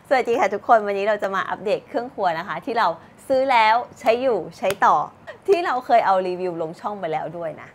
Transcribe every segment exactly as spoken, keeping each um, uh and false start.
สวัสดีค่ะทุกคนวันนี้เราจะมาอัปเดตเครื่องครัวนะคะที่เราซื้อแล้วใช้อยู่ใช้ต่อที่เราเคยเอารีวิวลงช่องไปแล้วด้วยนะ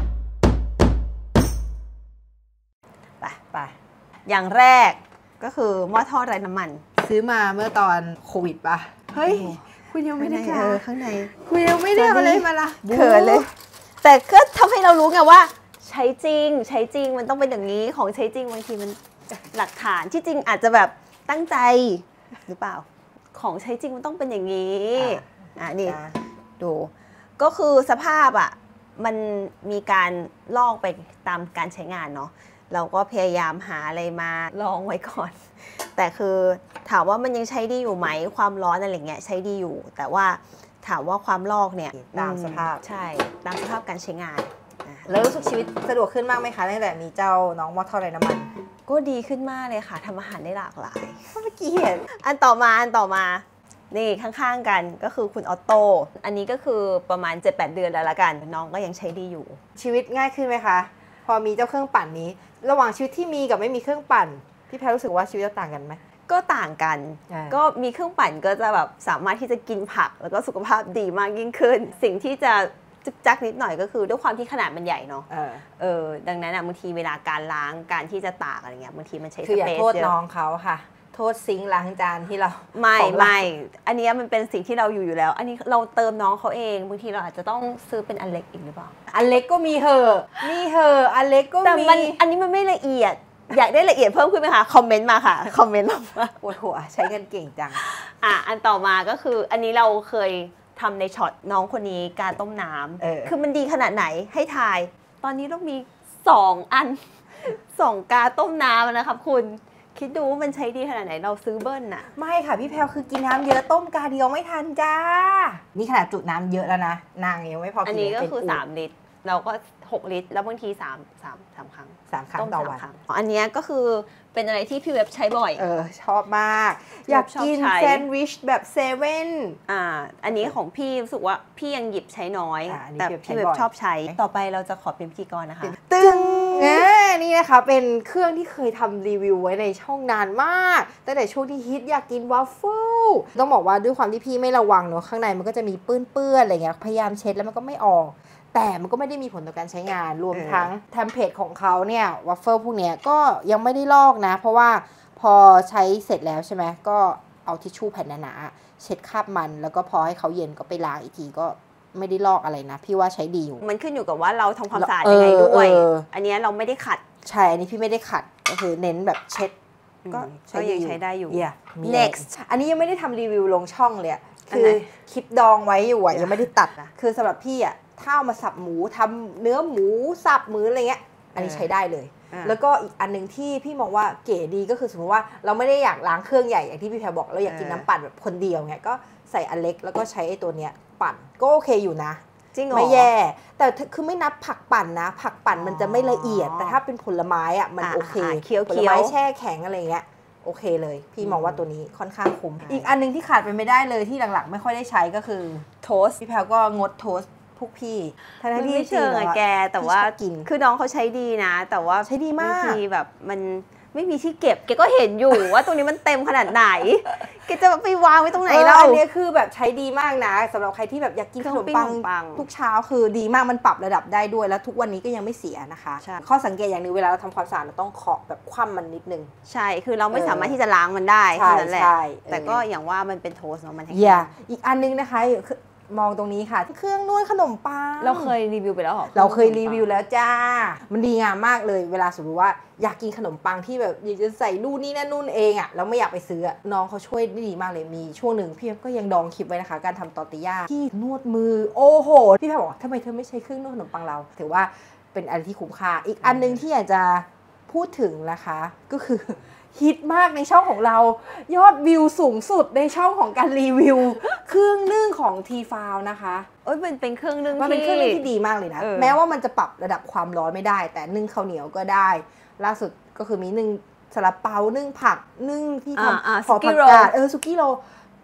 ไปไปอย่างแรกก็คือหม้อทอดไร้น้ำมันซื้อมาเมื่อตอนโควิดปะเฮ้ยคุณยังไม่ได้ค่ะข้างในคุณยังไม่ได้เอาอะไรมาละเขินเลยแต่ก็ทำให้เรารู้ไงว่าใช้จริงใช้จริงมันต้องเป็นอย่างนี้ของใช้จริงบางทีมันหลักฐานที่จริงอาจจะแบบตั้งใจหรือเปล่าของใช้จริงมันต้องเป็นอย่างนี้อ่ะนี่ดูก็คือสภาพอ่ะมันมีการลอกไปตามการใช้งานเนาะเราก็พยายามหาอะไรมาลองไว้ก่อนแต่คือถามว่ามันยังใช้ดีอยู่ไหมความร้อนอะไรเงี้ยใช้ดีอยู่แต่ว่าถามว่าความลอกเนี่ยตามสภาพใช่ตามสภาพการใช้งานแล้วรู้สึกชีวิตสะดวกขึ้นมากไหมคะตั้งแต่มีเจ้าน้องหม้อทอดไร้น้ำมันก็ดีขึ้นมากเลยค่ะทำอาหารได้หลากหลายเมื่อกี้เห็นอันต่อมาอันต่อมานี่ข้างๆกันก็คือคุณออโต้อันนี้ก็คือประมาณ เจ็ดแปด เดือนแล้วละกันน้องก็ยังใช้ดีอยู่ชีวิตง่ายขึ้นไหมคะพอมีเจ้าเครื่องปั่นนี้ระหว่างชีวิตที่มีกับไม่มีเครื่องปั่นพี่แพรรู้สึกว่าชีวิตจะต่างกันไหมก็ต่างกันก็มีเครื่องปั่นก็จะแบบสามารถที่จะกินผักแล้วก็สุขภาพดีมากยิ่งขึ้นสิ่งที่จะจึกจักนิดหน่อยก็คือด้วยความที่ขนาดมันใหญ่เนาะเออเออดังนั้นอ่ะบางทีเวลาการล้างการที่จะตากอะไรเงี้ยบางทีมันใช้สเปซเยอะคืออย่าโทษน้องเขาค่ะโทษซิงค์ล้างจานที่เราไม่ไม่อันนี้มันเป็นสิ่งที่เราอยู่อยู่แล้วอันนี้เราเติมน้องเขาเองบางทีเราอาจจะต้องซื้อเป็นอันเล็กอีกหรือเปล่าอันเล็กก็มีเหอะมีเหอะอันเล็กก็มีแต่มันอันนี้มันไม่ละเอียดอยากได้ละเอียดเพิ่มขึ้นไหมคะคอมเมนต์มาค่ะคอมเมนต์มาปวดหัวใช้เงินเก่งจังอ่ะอันต่อมาก็คืออันนี้เราเคยทำในช็อตน้องคนนี้การต้มน้ำคือมันดีขนาดไหนให้ทายตอนนี้ต้องมีสองอันสองกาต้มน้ำนะครับคุณคิดดูว่ามันใช้ดีขนาดไหนเราซื้อเบิ้ลน่ะไม่ค่ะพี่แพรคือกินน้ำเยอะต้มกาเดียวไม่ทันจ้านี่ขนาดจุน้ำเยอะแล้วนะนางยังไม่พอกินอันนี้ก็คือสามลิตรเราก็หกลิตรแล้วบางทีสาม สาม สามครั้งสามครั้งต่อวันอันนี้ก็คือเป็นอะไรที่พี่เว็บใช้บ่อยเออชอบมากอยากกินแซนด์วิชแบบเซเว่นอ่าอันนี้ของพี่รู้สึกว่าพี่ยังหยิบใช้น้อยแต่พี่เว็บชอบใช้ต่อไปเราจะขอเป็นพิธีกรนะคะตึงนี่นะคะเป็นเครื่องที่เคยทำรีวิวไว้ในช่องนานมากตั้งแต่ช่วงที่ฮิตอยากกินวาฟเฟิลต้องบอกว่าด้วยความที่พี่ไม่ระวังเนอะข้างในมันก็จะมีเปื้อนๆอะไรเงี้ยพยายามเช็ดแล้วมันก็ไม่ออกแต่มันก็ไม่ได้มีผลต่อการใช้งานรวมทั้งเทมเพลตของเขาเนี่ยวาฟเฟิลพวกเนี้ยก็ยังไม่ได้ลอกนะเพราะว่าพอใช้เสร็จแล้วใช่ไหมก็เอาทิชชู่แผ่นหนาๆเช็ดคราบมันแล้วก็พอให้เขาเย็นก็ไปล้างอีกทีก็ไม่ได้ลอกอะไรนะพี่ว่าใช้ดีอยู่มันขึ้นอยู่กับว่าเราทำความสะอาดยังไงด้วยอันนี้เราไม่ได้ขัดใช่อันนี้พี่ไม่ได้ขัดก็คือเน้นแบบเช็ดก็ยังใช้ได้อยู่ yeah next อันนี้ยังไม่ได้ทำรีวิวลงช่องเลยคือคลิปดองไว้อยู่อ่ะยังไม่ได้ตัดนะคือสำหรับพี่อ่ะถ้าเอามาสับหมูทำเนื้อหมูสับหมูอะไรเงี้ยอันนี้ใช้ได้เลยแล้วก็อีกอันนึงที่พี่มองว่าเก๋ดีก็คือสมมติว่าเราไม่ได้อยากล้างเครื่องใหญ่อย่างที่พี่แพรบอกเราอยากกินน้ำปั่นแบบคนเดียวเงี้ยก็ใส่อันเล็กแล้วก็ใช้ไอ้ตัวเนี้ยปั่นก็โอเคอยู่นะจริงเหรอไม่แย่แต่คือไม่นับผักปั่นนะผักปั่นมันจะไม่ละเอียดแต่ถ้าเป็นผลไม้อ่ะมันโอเคผลไม้แช่แข็งอะไรเงี้ยโอเคเลยพี่มองว่าตัวนี้ค่อนข้างคุ้มอีกอันนึงที่ขาดไปไม่ได้เลยที่หลังๆไม่ค่อยได้ใช้ก็คือโทสพี่แพรก็งดโทสพวกพี่ทั้งที่ไม่เชิงอะแกแต่ว่ากินคือน้องเขาใช้ดีนะแต่ว่าใช้ดีมากบางทีแบบมันไม่มีที่เก็บแกก็เห็นอยู่ว่าตรงนี้มันเต็มขนาดไหนแกจะไปวางไว้ตรงไหนเราอันนี้คือแบบใช้ดีมากนะสำหรับใครที่แบบอยากกินขนมปังทุกเช้าคือดีมากมันปรับระดับได้ด้วยแล้วทุกวันนี้ก็ยังไม่เสียนะคะข้อสังเกตอย่างนึงเวลาเราทำความสะอาดเราต้องเคาะแบบคว่ำมันนิดนึงใช่คือเราไม่สามารถที่จะล้างมันได้เท่านั้นแหละแต่ก็อย่างว่ามันเป็นโทสเนาะมันแห้งอีกอันนึงนะคะมองตรงนี้ค่ะเครื่องนวดขนมปังเราเคยรีวิวไปแล้วหรอเราเคยรีวิวแล้วจ้ามันดีงามมากเลยเวลาสมมติว่าอยากกินขนมปังที่แบบอยากจะใส่นู่นนี่นั่นนู่นเองอ่ะแล้วไม่อยากไปซื้อน้องเขาช่วยได้ดีมากเลยมีช่วงหนึ่งพี่ก็ยังดองคลิปไว้นะคะการทำตอร์ติญ่าที่นวดมือโอ้โหพี่แพรบอกทำไมเธอไม่ใช้เครื่องนวดขนมปังเราถือว่าเป็นอะไรที่คุ้มค่าอีกอันนึงที่อยากจะพูดถึงนะคะก็คือฮิตมากในช่องของเรายอดวิวสูงสุดในช่องของการรีวิวเครื่องนึ่งของ ที ฟาว นะคะเอ้ยมันเป็นเครื่องนึ่งมันเป็นเครื่องนึ่งที่ดีมากเลยนะแม้ว่ามันจะปรับระดับความร้อนไม่ได้แต่นึ่งข้าวเหนียวก็ได้ล่าสุดก็คือมีนึ่งซาลาเปานึ่งผักนึ่งที่ทำพอผักกาดเออซุกี้โร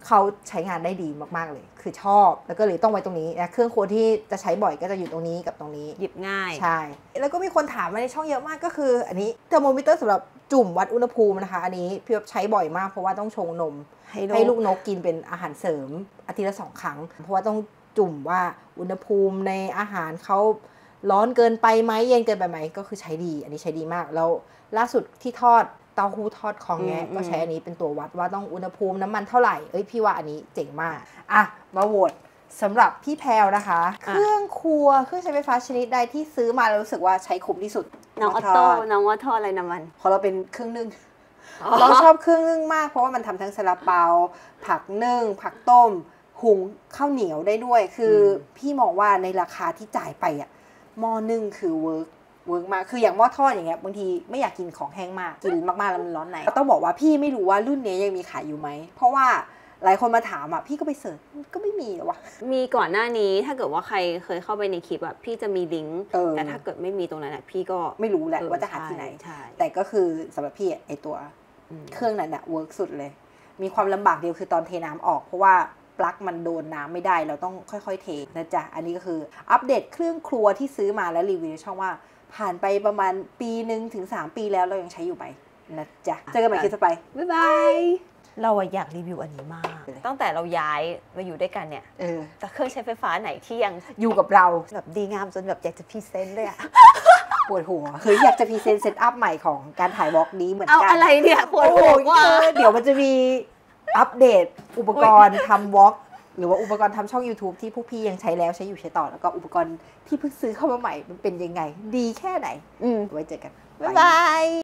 เขาใช้งานได้ดีมากๆเลยคือชอบแล้วก็เลยต้องไว้ตรงนี้นะเครื่องครัวที่จะใช้บ่อยก็จะอยู่ตรงนี้กับตรงนี้หยิบง่ายใช่แล้วก็มีคนถามมาในช่องเยอะมากก็คืออันนี้เทอร์โมมิเตอร์สำหรับจุ่มวัดอุณหภูมินะคะอันนี้พี่ใช้บ่อยมากเพราะว่าต้องชงนมให้ให้ลูกนกกินเป็นอาหารเสริมอาทิตย์ละสองครั้งเพราะว่าต้องจุ่มว่าอุณหภูมิในอาหารเขาร้อนเกินไปไหมเย็นเกินไปไหมก็คือใช้ดีอันนี้ใช้ดีมากแล้วล่าสุดที่ทอดเต้าหู้ทอดคองแงะก็ใช้อันนี้เป็นตัววัดว่าต้องอุณหภูมิน้ำมันเท่าไหร่เอ้ยพี่ว่าอันนี้เจ๋งมากอ่ะมาโหวตสำหรับพี่แพรวนะคะเครื่องครัวเครื่องใช้ไฟฟ้าชนิดใดที่ซื้อมาแล้วรู้สึกว่าใช้คุ้มที่สุดน้องออโต้น้องว่าทอดอะไรน้ำมันเพราะเราเป็นเครื่องนึ่งเราชอบเครื่องนึ่งมากเพราะว่ามันทำทั้งซาลาเปาผักนึ่งผักต้มหุงข้าวเหนียวได้ด้วยคือพี่มองว่าในราคาที่จ่ายไปอ่ะหม้อนึ่งคือเวิร์กเวิร์กมากคืออย่างหม้อทอดอย่างเงี้ยบางทีไม่อยากกินของแห้งมากกินมากๆแล้วมันร้อนในต้องบอกว่าพี่ไม่รู้ว่ารุ่นนี้ยังมีขายอยู่ไหมเพราะว่าหลายคนมาถามอ่ะพี่ก็ไปเสิร์ชก็ไม่มีหรอวะมีก่อนหน้านี้ถ้าเกิดว่าใครเคยเข้าไปในคลิปแบบพี่จะมีลิงก์แต่ถ้าเกิดไม่มีตรงนั้นพี่ก็ไม่รู้แหละว่าจะหาที่ไหนแต่ก็คือสำหรับพี่ไอตัวเครื่องนั้นอะเวิร์กสุดเลยมีความลำบากเดียวคือตอนเทน้ำออกเพราะว่าปลั๊กมันโดนน้ำไม่ได้เราต้องค่อยๆเทนะจ๊ะอันนี้ก็คืออัปเดตเครื่องครัวที่ซื้อมาแล้วรีวิวในช่องว่าผ่านไปประมาณปีหนึ่งถึงสามปีแล้วเรายังใช้อยู่ไหมนะจ๊ะเจอกันใหม่คลิปต่อไปบ๊ายบายเราอยากรีวิวอันนี้มากตั้งแต่เราย้ายมาอยู่ด้วยกันเนี่ยเออแต่เครื่องใช้ไฟฟ้าไหนที่ยังอยู่กับเราแบบดีงามจนแบบอยากจะพรีเซนต์เลยอะปวดหัวคืออยากจะพรีเซนต์เซตอัพใหม่ของการถ่ายวอล์กนี้เหมือนกันเอาอะไรเนี่ยปวดหัวว่าเดี๋ยวมันจะมีอัปเดตอุปกรณ์ทำวอล์กหรือว่าอุปกรณ์ทำช่อง YouTube ที่พวกพี่ยังใช้แล้วใช้อยู่ใช้ต่อแล้วก็อุปกรณ์ที่เพิ่งซื้อเข้ามาใหม่มันเป็นยังไงดีแค่ไหนไว้เจอกันบ๊ายบาย